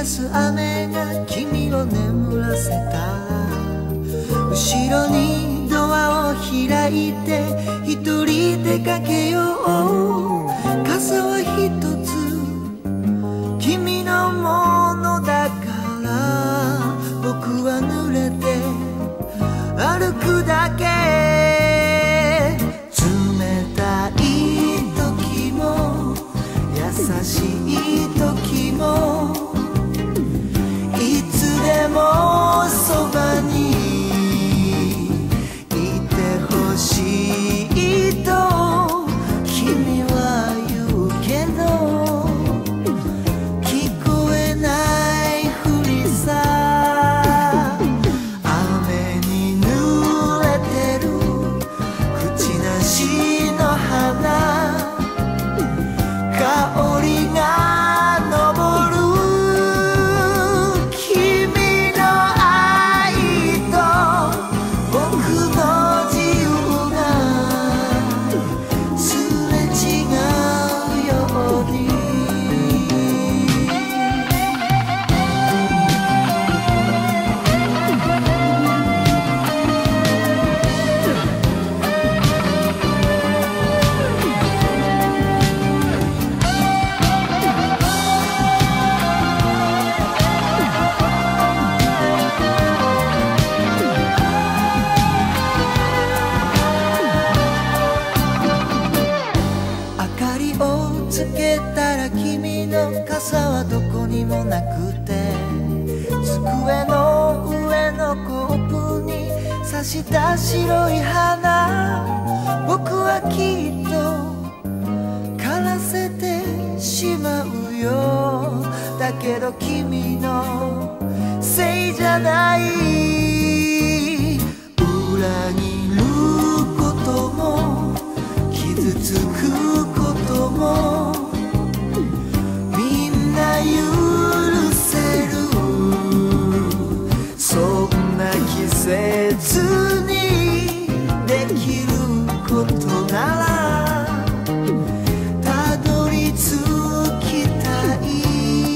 出す雨が君を眠らせた。後ろにドアを開いて一人出かけよう。傘は一つ君のものだから僕は濡れて歩くだけ。冷たい時も優しい時もいつでもそばにいてほしいと君は言うけど聞こえないふりさ。雨に濡れてる口なしの花、香りが昇る君の愛と僕の自由がすれ違うように。明かりをつけたら君の傘はどこにもなくて、机の上のコップに差した白い花、僕はきっと枯らせてしまうよ。だけど君のせいじゃない。裏切ることも傷つくこともみんな許せる。そんな季節にできることならたどり着きたい。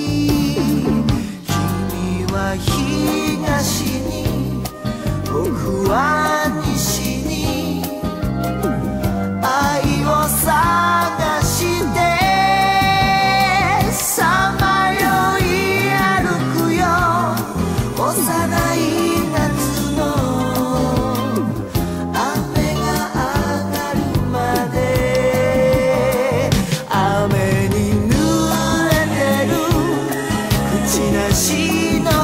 君は東に僕は西に愛を探してさまよい歩くよ。幼い夏の雨が上がるまで。雨に濡れてる口なしの